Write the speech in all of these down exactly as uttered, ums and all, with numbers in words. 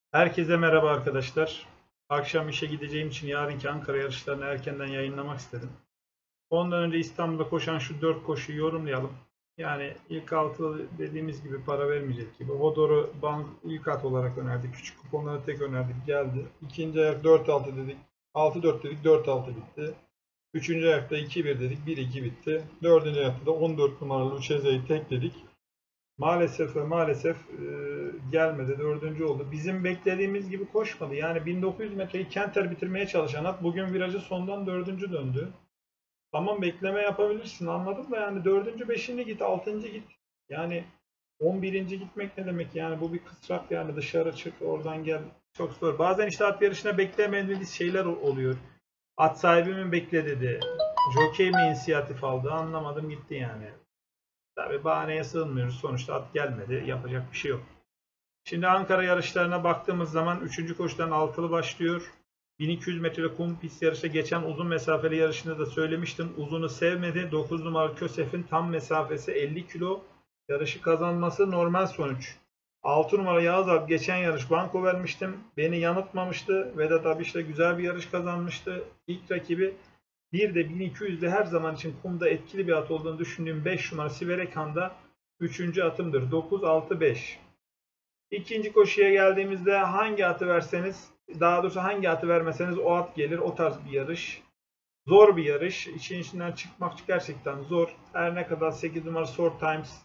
Herkese merhaba arkadaşlar. Akşam işe gideceğim için yarınki Ankara yarışlarını erkenden yayınlamak istedim. Ondan önce İstanbul'da koşan şu dört koşuyu yorumlayalım. Yani ilk altı dediğimiz gibi para vermeyecek gibi. Vodor'u bank ilk at olarak önerdik. Küçük kuponları tek önerdik, geldi. İkinci ayak dört altı dedik. altı dört dedik, dört altı bitti. Üçüncü ayakta iki bir dedik, bir iki bitti. Dördüncü ayakta da on dört numaralı Lucchese'yi tek dedik. Maalesef ve maalesef e, gelmedi. Dördüncü oldu. Bizim beklediğimiz gibi koşmadı. Yani bin dokuz yüz metreyi Kenter bitirmeye çalışan at bugün virajı sondan dördüncü döndü. Tamam, bekleme yapabilirsin, anladım da yani dördüncü, beşinci git, altıncı git. Yani on birinci gitmek ne demek yani, bu bir kısrak yani, dışarı çık oradan gel, çok zor. Bazen işte at yarışına beklemediğimiz şeyler oluyor. At sahibi mi bekledi dedi. Jockey mi inisiyatif aldı, anlamadım gitti yani. Tabii bahaneye sığınmıyoruz. Sonuçta at gelmedi. Yapacak bir şey yok. Şimdi Ankara yarışlarına baktığımız zaman üçüncü koşudan altılı başlıyor. bin iki yüz metre kum pist yarışı, geçen uzun mesafeli yarışında da söylemiştim. Uzunu sevmedi. dokuz numaralı Kösef'in tam mesafesi elli kilo. Yarışı kazanması normal sonuç. altı numara Yağız abi geçen yarış banko vermiştim. Beni yanıltmamıştı. Vedat abi işte güzel bir yarış kazanmıştı. İlk rakibi bir de bin iki yüzde her zaman için kumda etkili bir at olduğunu düşündüğüm beş numara Siverekan'da üçüncü atımdır. dokuz altı beş. İkinci koşuya geldiğimizde hangi atı verseniz, daha doğrusu hangi atı vermeseniz o at gelir. O tarz bir yarış. Zor bir yarış. İçin içinden çıkmak gerçekten zor. Her ne kadar sekiz numara Short Times,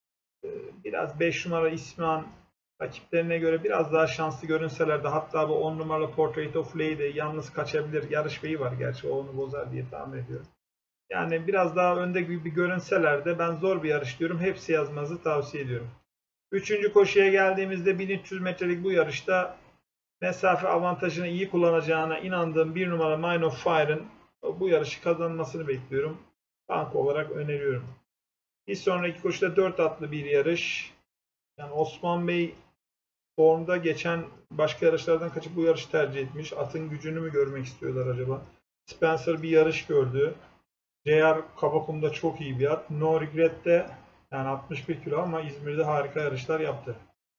biraz beş numara İsmihan rakiplerine göre biraz daha şanslı görünseler de, hatta bu on numaralı Portrait of Lady yalnız kaçabilir. Yarış beyi var gerçi, o onu bozar diye tahmin ediyorum. Yani biraz daha önde gibi görünseler de ben zor bir yarış diyorum. Hepsi yazmanızı tavsiye ediyorum. Üçüncü koşuya geldiğimizde bin üç yüz metrelik bu yarışta mesafe avantajını iyi kullanacağına inandığım bir numara Mine of Fire'ın bu yarışı kazanmasını bekliyorum. Banko olarak öneriyorum. Bir sonraki koşuda dört atlı bir yarış. Yani Osman Bey formda, geçen başka yarışlardan kaçıp bu yarışı tercih etmiş. Atın gücünü mü görmek istiyorlar acaba? Spencer bir yarış gördü. J R Kabakum'da çok iyi bir at. No Regret'te yani altmış bir kilo ama İzmir'de harika yarışlar yaptı.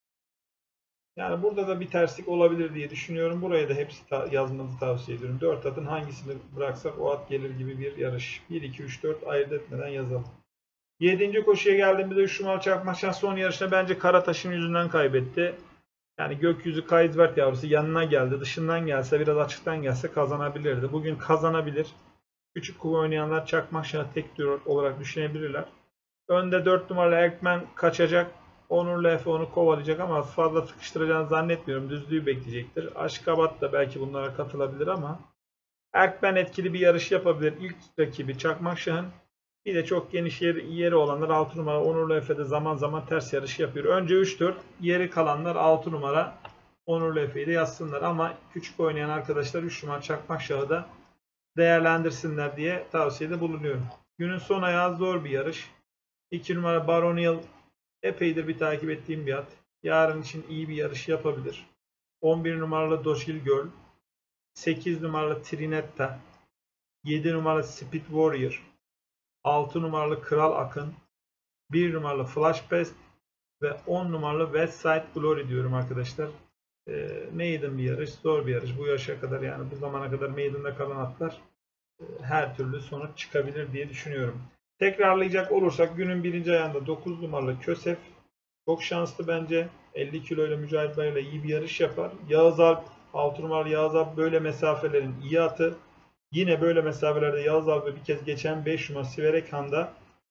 Yani burada da bir terslik olabilir diye düşünüyorum. Buraya da hepsi ta yazmanızı tavsiye ediyorum. dört atın hangisini bıraksak o at gelir gibi bir yarış. bir, iki, üç, dört ayırt etmeden yazalım. yedinci koşuya geldiğimizde üç numaralı Çakmakşen son yarışta bence Karataş'ın yüzünden kaybetti. Yani gökyüzü Kaysvert yavrusu yanına geldi. Dışından gelse, biraz açıktan gelse kazanabilirdi. Bugün kazanabilir. Küçük kupa oynayanlar Çakmakşen'i tek diyor olarak düşünebilirler. Önde dört numaralı Erkmen kaçacak. Onurlu Efe onu kovalayacak ama fazla sıkıştıracağını zannetmiyorum. Düzlüğü bekleyecektir. Aşkabat da belki bunlara katılabilir ama Erkmen etkili bir yarış yapabilir. İlk rakibi Çakmakşehir'in. Bir de çok geniş yeri, yeri olanlar altı numara Onurlu Efe'de zaman zaman ters yarış yapıyor. Önce üç dört, geri kalanlar altı numara Onurlu Efe'yi de yazsınlar ama küçük oynayan arkadaşlar üç numara Çakmakşehir'de da değerlendirsinler diye tavsiyede bulunuyorum. Günün son ayağı zor bir yarış. iki numara Baronial epeydir bir takip ettiğim bir at. Yarın için iyi bir yarış yapabilir. on bir numaralı Doşil Girl, sekiz numaralı Trinetta, yedi numaralı Speed Warrior, altı numaralı Kral Akın, bir numaralı Flash Pest ve on numaralı Westside Glory diyorum arkadaşlar. E, maiden bir yarış, zor bir yarış. Bu yaşa kadar, yani bu zamana kadar maiden'da kalan atlar e, her türlü sonuç çıkabilir diye düşünüyorum. Tekrarlayacak olursak günün birinci ayağında dokuz numaralı Kösef çok şanslı bence. elli kiloyla Mücahit Bayır'la iyi bir yarış yapar. Yağız Alp, altı numaralı Yağız Alp böyle mesafelerin iyi atı. Yine böyle mesafelerde Yağız Alp'ı bir kez geçen beş numara Siverekan'da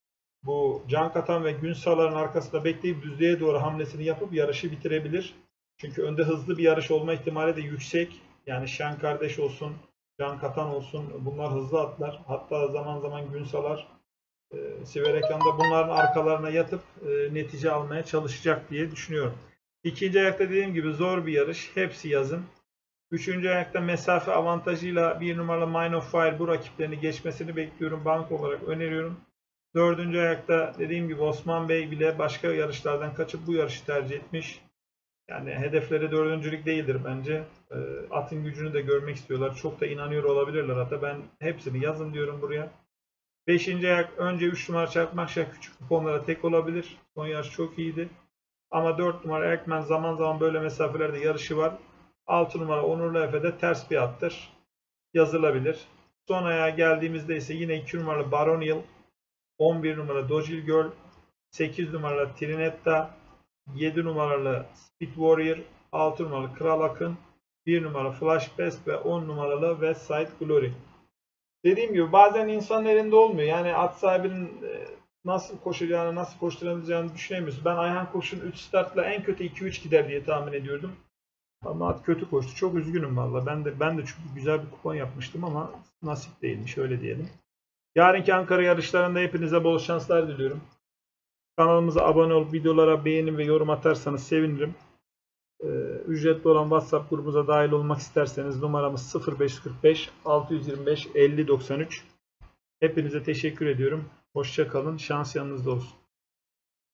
bu Can Katan ve Günsal'ların arkasında bekleyip düzlüğe doğru hamlesini yapıp yarışı bitirebilir. Çünkü önde hızlı bir yarış olma ihtimali de yüksek. Yani Şen kardeş olsun, Can Katan olsun, bunlar hızlı atlar. Hatta zaman zaman Günsal'lar e, Siverekan'da bunların arkalarına yatıp e, netice almaya çalışacak diye düşünüyorum. İkinci ayakta dediğim gibi zor bir yarış. Hepsi yazın. Üçüncü ayakta mesafe avantajıyla bir numaralı Mine of Fire bu rakiplerini geçmesini bekliyorum. Bank olarak öneriyorum. Dördüncü ayakta dediğim gibi Osman Bey bile başka yarışlardan kaçıp bu yarışı tercih etmiş. Yani hedefleri dördüncülük değildir bence. E, atın gücünü de görmek istiyorlar. Çok da inanıyor olabilirler hatta. Ben hepsini yazın diyorum buraya. Beşinci ayak önce üç numara Çakmakşehir küçük kuponlara tek olabilir. Son yarış çok iyiydi. Ama dört numara Erkmen zaman zaman böyle mesafelerde yarışı var. altı numara Onurlu Efe'de ters bir attır. Yazılabilir. Son ayağa geldiğimizde ise yine iki numaralı Baronial, on bir numara Dojil Girl, sekiz numaralı Trinetta, yedi numaralı Speed Warrior, altı numaralı Kral Akın, bir numaralı Flash Best ve on numaralı Westside Glory. Dediğim gibi bazen insanın elinde olmuyor. Yani at sahibinin nasıl koşacağını, nasıl koşturabileceğini düşünemiyorsun. Ben Ayhan Koç'un üç startla en kötü iki üç gider diye tahmin ediyordum. Ama at kötü koştu. Çok üzgünüm valla. Ben de ben de çok güzel bir kupon yapmıştım ama nasip değilmiş, öyle diyelim. Yarınki Ankara yarışlarında hepinize bol şanslar diliyorum. Kanalımıza abone olup videolara beğeni ve yorum atarsanız sevinirim. Ee, ücretli olan WhatsApp grubumuza dahil olmak isterseniz numaramız sıfır beş kırk beş altı yüz yirmi beş elli doksan üç. Hepinize teşekkür ediyorum. Hoşça kalın. Şans yanınızda olsun.